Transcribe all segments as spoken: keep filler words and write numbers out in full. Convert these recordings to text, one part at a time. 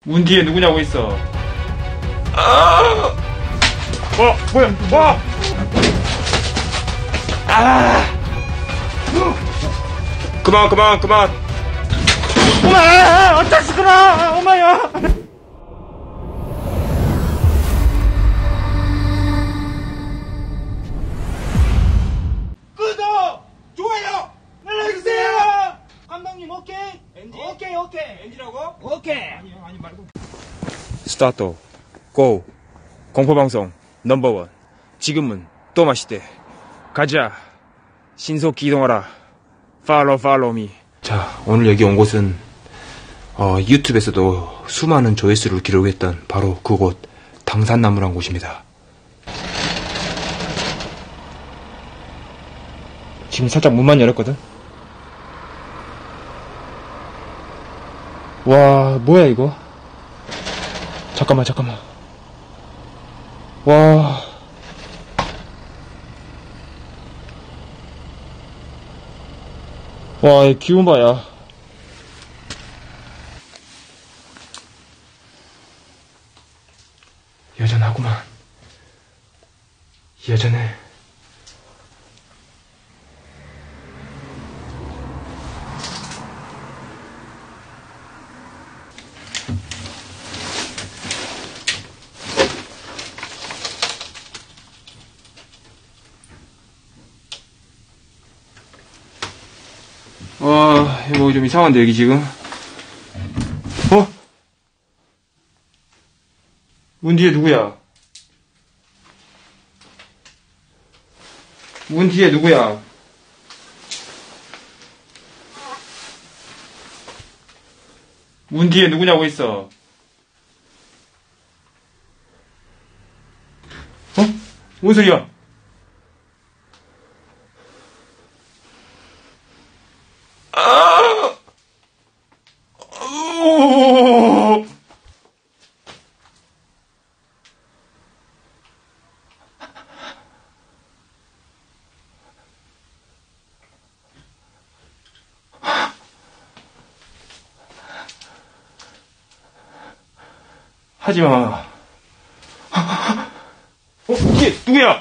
문 뒤에 누구냐고 있어. 아! 어, 뭐야, 뭐? 아! 그만, 그만, 그만. 엄마, 어떡하시구나, 엄마야. 구독, 좋아요, 눌러주세요. 감독님 오케이? 엔지? 오케이 오케이 엔지라고? 오케이. 아니, 아니 말고. 스타트, 고. 공포방송 넘버원. 지금은 또 마시대. 가자. 신속히 이동하라. 팔로우 팔로우 미. 자, 오늘 여기 온 곳은 어, 유튜브에서도 수많은 조회수를 기록했던 바로 그곳 당산나무란 곳입니다. 지금 살짝 문만 열었거든? 와, 뭐야 이거? 잠깐만, 잠깐만. 와. 와, 이 기운 봐야. 여전하구만. 여전해. 와, 이거 좀 이상한데, 여기 지금? 어? 문 뒤에 누구야? 문 뒤에 누구야? 문 뒤에 누구냐고 있어? 어? 뭔 소리야? 아! 오! 하지마. 어? 뒤에 누구야?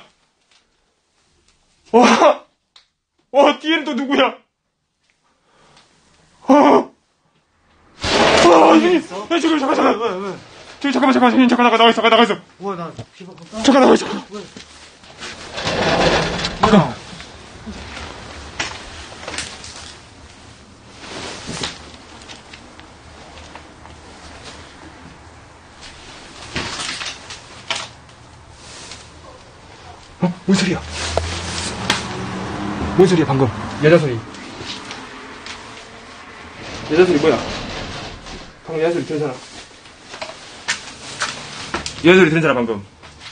와! 와, 뒤에는 또 누구야? 어! 와, 형님! 야, 지금, 잠깐, 잠깐! 왜, 왜? 저기, 잠깐만, 잠깐만, 형님, 잠깐, 나가, 나가 있어, 나가 있어! 뭐야 나 기분 볼까? 잠깐, 나가 있어! 잠깐! 어? 뭔 소리야? 뭔 소리야, 방금? 여자 소리. 여자 소리 뭐야? 방금 여자 소리 들은 사람. 여자 소리 들은 사람, 방금.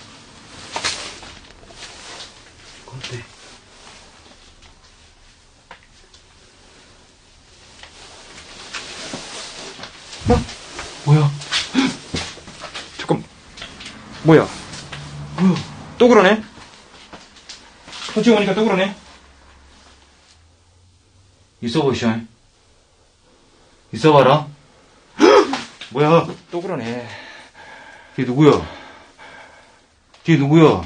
건데. 어? 뭐야? 잠깐. 뭐야? 뭐야? 또 그러네? 솔직히 오니까 또 그러네? 있어 보이쇼. 있어봐라. 뭐야? 또 그러네. 뒤에 누구야? 뒤에 누구야?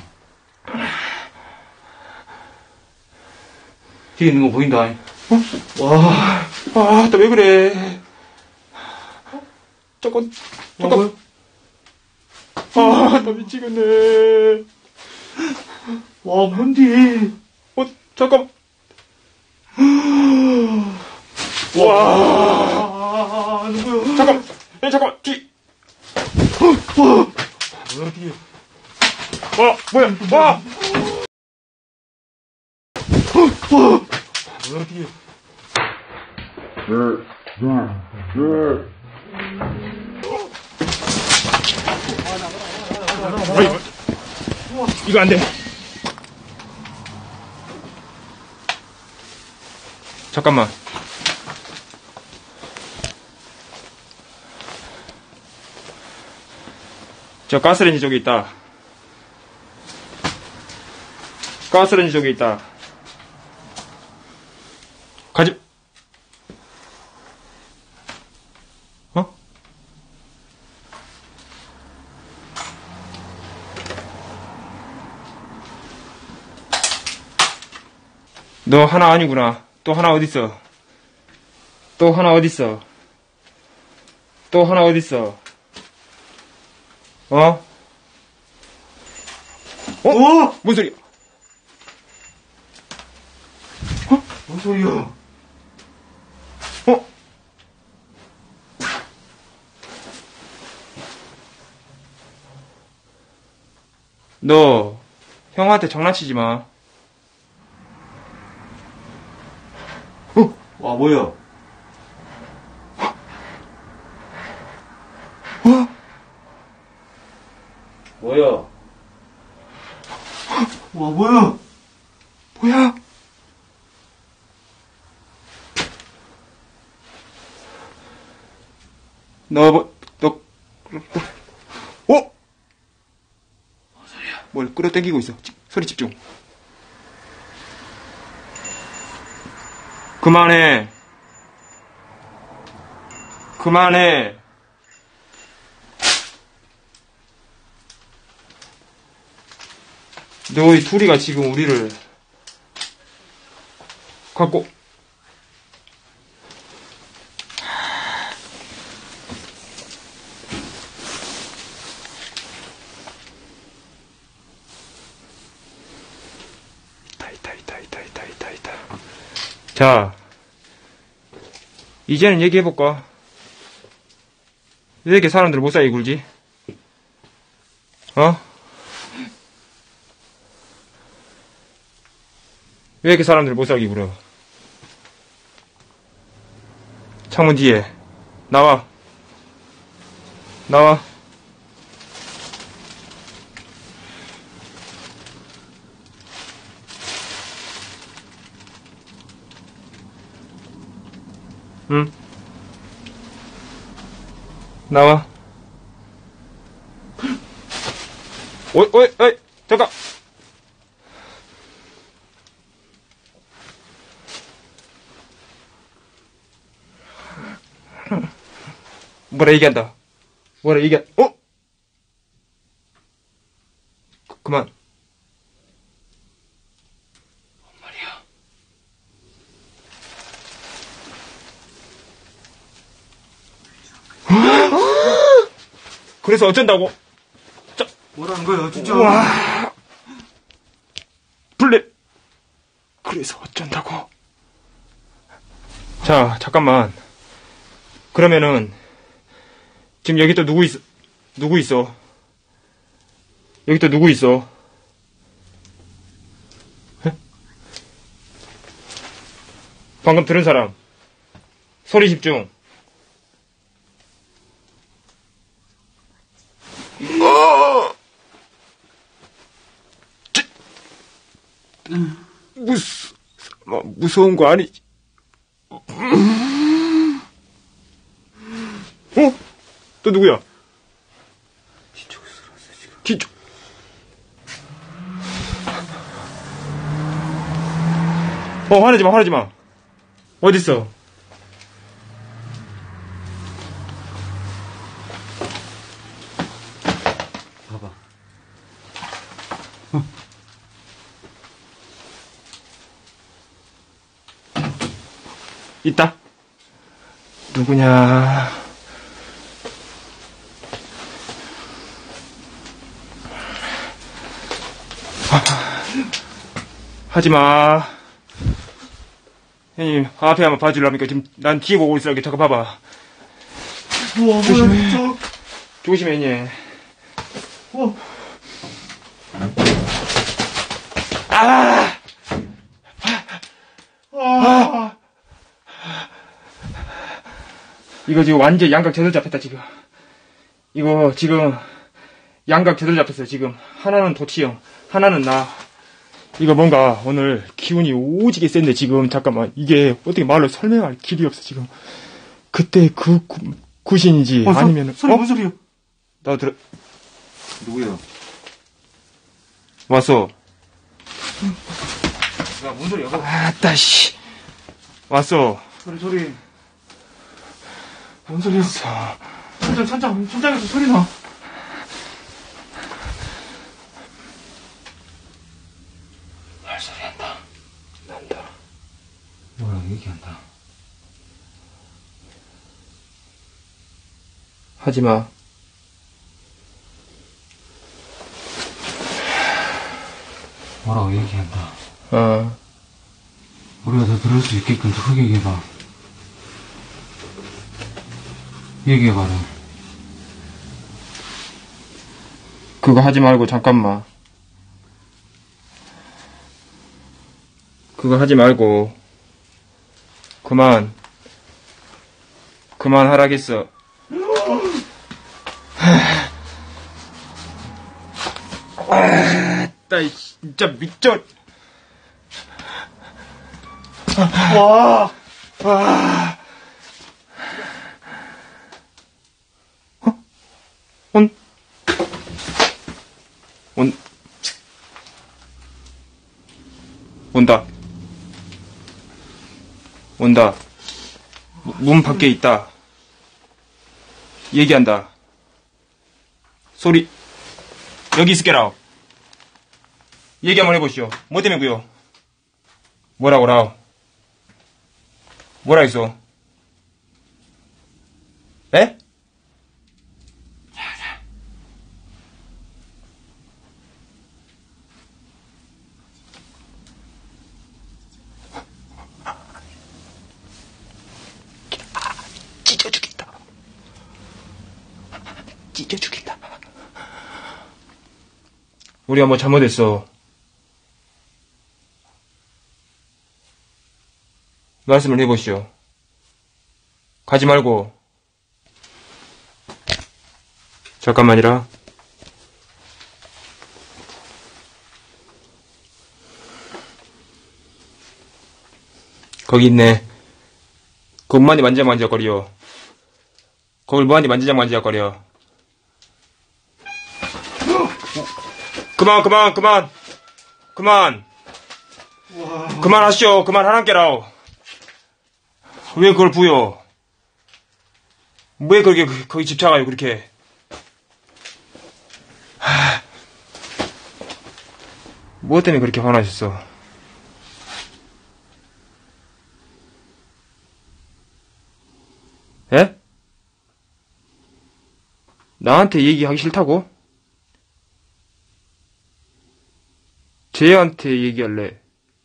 뒤에 있는 거 보인다. 어? 와, 아, 또 왜 그래? 잠깐, 잠깐. 아, 나 미치겠네. 와, 뭔데? 어, 잠깐. 와, 아, 누구야? 잠깐. 에, 잠깐, 뒤. 와, 뭐야, 뒤에? 와, 뭐야, 와. 와, 뭐야, 뒤에? 어이, 이거 안 돼. 잠깐만. 저 가스레인지 저기 있다. 가스레인지 저기 있다. 가지. 어? 너 하나 아니구나. 또 하나 어딨어? 또 하나 어딨어? 또 하나 어딨어? 어? 어? 어? 뭔 소리야? 뭔 소리야? 어? 너 형한테 장난치지 마. 와, 뭐야? 어? 뭐야? 와, 뭐야? 뭐야? 너, 뭐, 너, 너, 어? 뭔 소리야? 뭘 끌어당기고 있어. 지- 소리 집중. 그만해. 그만해. 너희 둘이가 지금 우리를 갖고 있다 있다 있다 있다 있다 있다 있다. 자, 이제는 얘기해볼까? 왜 이렇게 사람들 못 살게 굴지? 어? 왜 이렇게 사람들 못 살게 굴어? 창문 뒤에 나와. 나와. 응? 나와. 어이, 어이, 어이, 잠깐! 뭐라 얘기한다. 뭐라 얘기한, 어? 그, 그만. 말이야. 그래서 어쩐다고? 자, 뭐라는 거야, 진짜? 와. 블랙. 그래서 어쩐다고? 자, 잠깐만. 그러면은, 지금 여기 또 누구 있어? 누구 있어? 여기 또 누구 있어? 에? 방금 들은 사람. 소리 집중. 어! 무스, 뭐, 무서운 거 아니지? 어? 또 누구야? 뒤쪽에서 들어왔어, 지금. 뒤쪽. 어, 화내지 마, 화내지 마. 어딨어? 봐봐. 있다. 누구냐? 하지 마. 형님, 앞에 한번 봐주려니까 지금 난 뒤에 보고 있어. 여기 잠깐 봐봐. 와, 뭐야, 조심해. 진짜? 조심해, 형님. 어. 아! 아. 이거 지금 완전 양각 제대로 잡혔다, 지금. 이거 지금 양각 제대로 잡혔어, 지금. 하나는 도치형, 하나는 나. 이거 뭔가 오늘 기운이 오지게 센데, 지금. 잠깐만. 이게 어떻게 말로 설명할 길이 없어, 지금. 그때 그 구, 구신인지 어, 소, 아니면은. 소리, 어? 뭔 소리야? 나 들어. 누구야? 왔어. 야, 뭔 소리야? 아따, 씨. 왔어. 소리, 소리. 뭔 소리야? 천장, 천장, 천장에서 소리 나. 할 소리 한다. 난다. 얘기한다. 하지마. 뭐라고 얘기한다. 어. 우리가 더 들을 수 있게끔 더 크게 얘기해봐. 얘기해봐라. 그거 하지 말고 잠깐만. 그거 하지 말고 그만 그만 하라겠어. 아, 나 진짜 미쳐. 와! 와. 어? 온 온 온다. 온다. 문 밖에 있다. 얘기한다. 소리. 여기 있을게라. 얘기 한번 해보시오. 뭐 때문에 그요? 뭐라고 라오? 뭐라 했어? 에? 찢어 죽겠다. 찢어 죽겠다. 우리가 뭐 잘못했어. 말씀을 해보시오. 가지 말고. 잠깐만이라. 거기 있네. 거기 뭐하니 만지작만지작거려. 거길 뭐하니 만지작만지작거려. 그만 그만 그만 그만 그만하시오. 그만하란께라오. 왜 그걸 부여? 왜 그렇게 거기 집착하요 그렇게? 하... 무엇 때문에 그렇게 화나셨어? 예? 나한테 얘기하기 싫다고? 쟤한테 얘기할래.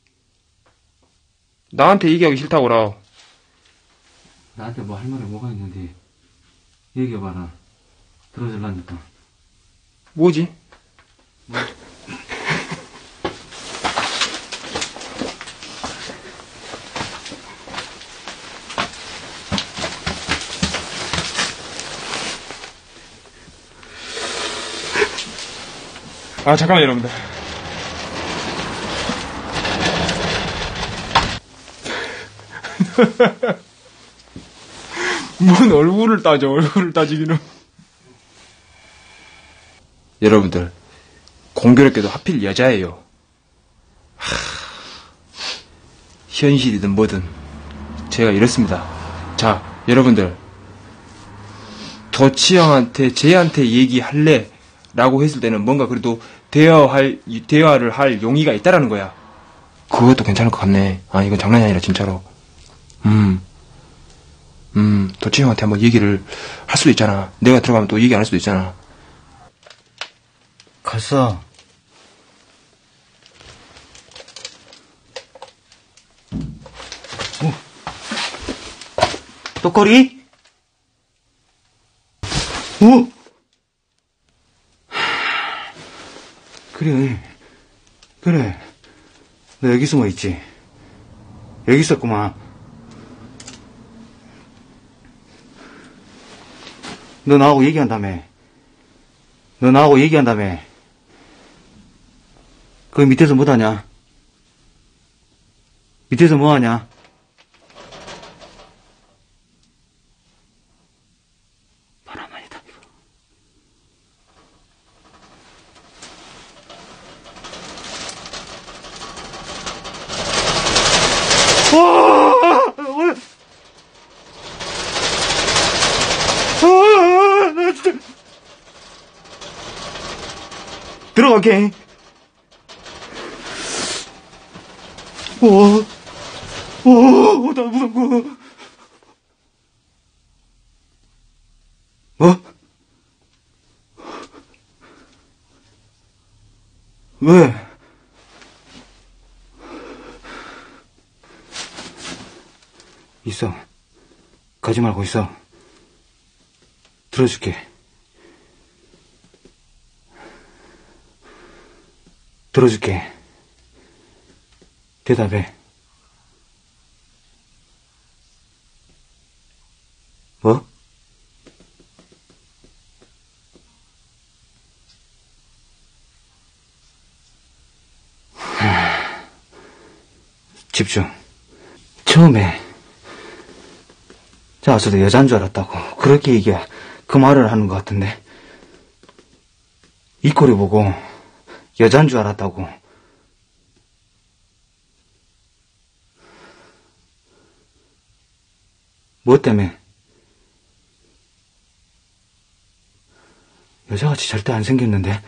나한테 얘기하기 싫다고라. 나한테 뭐 할 말이 뭐가 있는데 얘기해봐라. 들어줄라니까. 뭐지? 뭐? 아 잠깐만요 여러분들. 뭔 얼굴을 따져. 얼굴을 따지기는. 여러분들 공교롭게도 하필 여자예요. 하... 현실이든 뭐든 제가 이렇습니다. 자 여러분들 도치형한테 쟤한테 얘기할래 라고 했을 때는 뭔가 그래도 대화할 대화를 할 용의가 있다라는 거야. 그것도 괜찮을 것 같네. 아 이건 장난이 아니라 진짜로. 음, 음 도치형한테 한번 얘기를 할 수도 있잖아. 내가 들어가면 또 얘기 안 할 수도 있잖아. 갔어. 어. 똑거리? 어? 그래. 그래. 너 여기 숨어 있지? 여기 있었구만. 너 나하고 얘기한다며. 너 나하고 얘기한다며. 그 밑에서 뭐하냐? 밑에서 뭐하냐? 바람만이다 이거. 와! 뭐야? 아, 나 진짜. 들어갈게. 와. 어, 나 무서워. 뭐? 왜? 있어. 가지 말고 있어. 들어줄게. 들어줄게. 대답해. 뭐? 집중. 처음에 자 와서도 여잔 줄 알았다고 그렇게 얘기해. 그 말을 하는 것 같은데 이 꼴이 보고 여잔 줄 알았다고. 뭐 때문에? 여자같이 절대 안 생겼는데.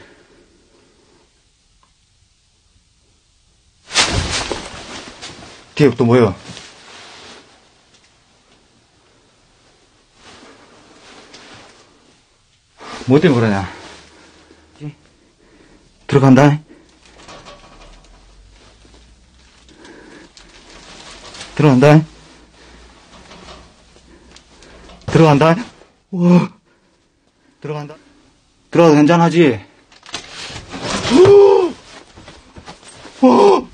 뒤에 또 뭐야? 뭐 때문에 그러냐? 들어간다. 들어간다. 들어간다. 와. 들어간다. 들어가도 괜찮아지? 오! 오!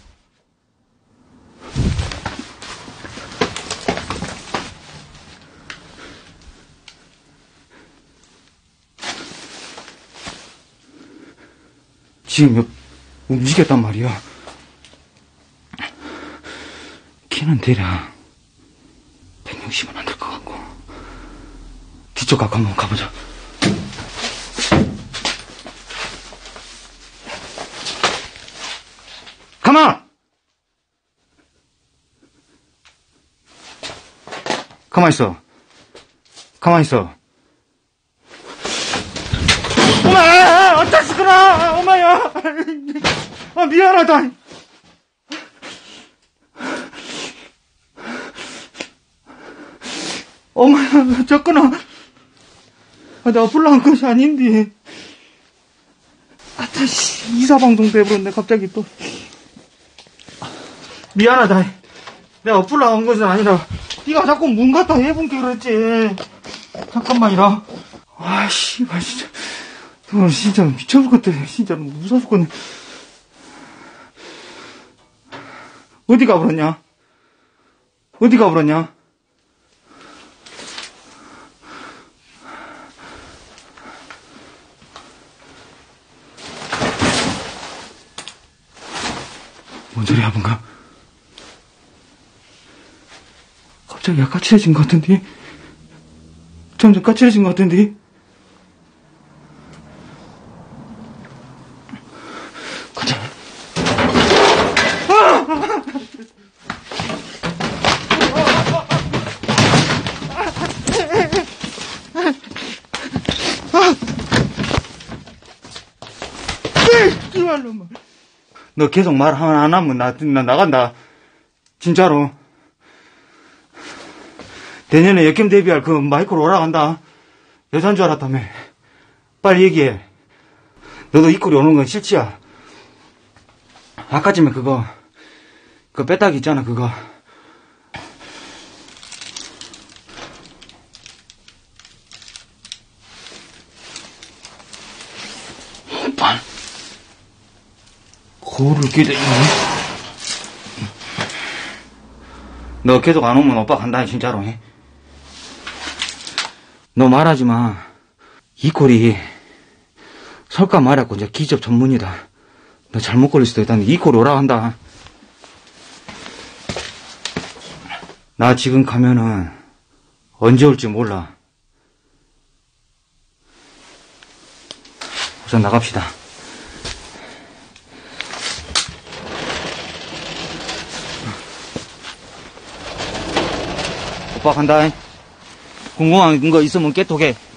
지금 움직였단 말이야. 키는 대략 백육십은 안 될 것 같고. 뒤쪽 갖고 한번 가보자. 가만! 가만 있어. 가만 있어. 엄마! 어쩌시구나! 엄마야! 아, 미안하다. 엄마야, 졌구나. 아, 내가 불러한 것이 아닌데. 아따, 씨, 이사방송 돼버렸네, 갑자기 또. 미안하다. 내가 불러한 것이 아니라, 네가 자꾸 문 갖다 해본게 그랬지. 잠깐만이라. 아, 씨발, 진짜. 너 진짜 미쳐볼 것 같아. 진짜 무서울 것 같네. 어디 가버렸냐? 어디 가버렸냐? 뭔 소리야, 뭔가? 갑자기 약간 까칠해진 것 같은데? 점점 까칠해진 것 같은데? 가자. 너 계속 말 안 하면 나, 나 나간다. 진짜로. 내년에 역캠 데뷔할 그 마이크로 오라간다. 여잔 줄 알았다며. 빨리 얘기해. 너도 이 꼴이 오는 건 실치야. 아까쯤에 그거, 그 빼딱이 있잖아, 그거. 오빠. 거울을 끼대 있네. 너 계속 안 오면 오빠 간다, 진짜로. 너 말하지 마. 이 꼴이 설까 말았고 이제 기접 전문이다. 너 잘못 걸릴 수도 있다는데 이 꼴이 오라 한다. 나 지금 가면은 언제 올지 몰라. 우선 나갑시다. 오빠 간다. 궁금한 거 있으면 깨톡해.